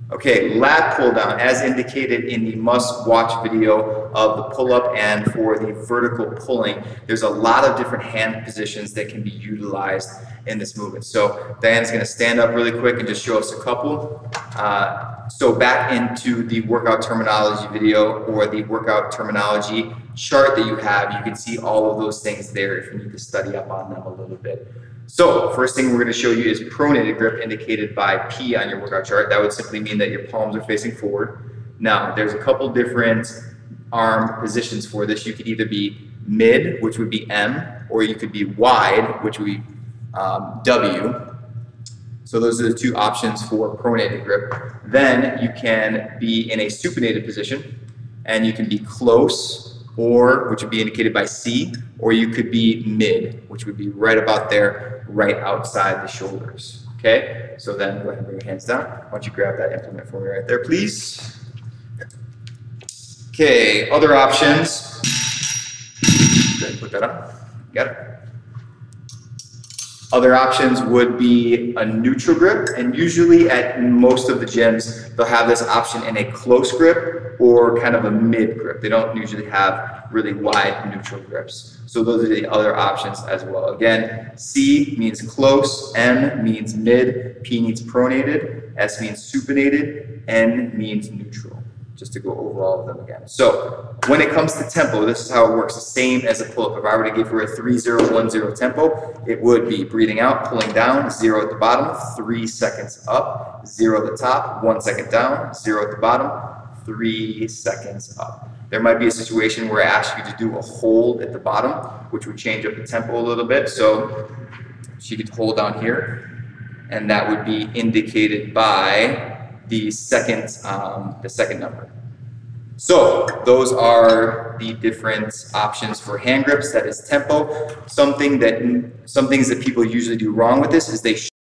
Okay, lat pull down, as indicated in the must-watch video of the pull-up and for the vertical pulling. There's a lot of different hand positions that can be utilized in this movement. So Diana's going to stand up really quick and just show us a couple. So back into the workout terminology video or the workout terminology chart that you have, you can see all of those things there if you need to study up on them a little bit. So first thing we're going to show you is pronated grip, indicated by P on your workout chart. That would simply mean that your palms are facing forward. Now there's a couple different arm positions for this. You could either be mid, which would be M, or you could be wide, which would be W. So those are the two options for pronated grip. Then you can be in a supinated position, and you can be close, or which would be indicated by C, or you could be mid, which would be right about there, right outside the shoulders. Okay, so then go ahead and bring your hands down. Why don't you grab that implement for me right there, please? Okay, other options. Go ahead and put that on. Got it. Other options would be a neutral grip, and usually at most of the gyms, they'll have this option in a close grip or kind of a mid grip. They don't usually have really wide neutral grips. So those are the other options as well. Again, C means close, M means mid, P means pronated, S means supinated, N means neutral. Just to go over all of them again. So when it comes to tempo, this is how it works, the same as a pull-up. If I were to give her a 3-0-1-0 tempo, it would be breathing out, pulling down, 0 at the bottom, 3 seconds up, 0 at the top, 1 second down, 0 at the bottom, 3 seconds up. There might be a situation where I ask you to do a hold at the bottom, which would change up the tempo a little bit. So she could hold down here, and that would be indicated by the second number. So those are the different options for hand grips. That is tempo. Some things that people usually do wrong with this is they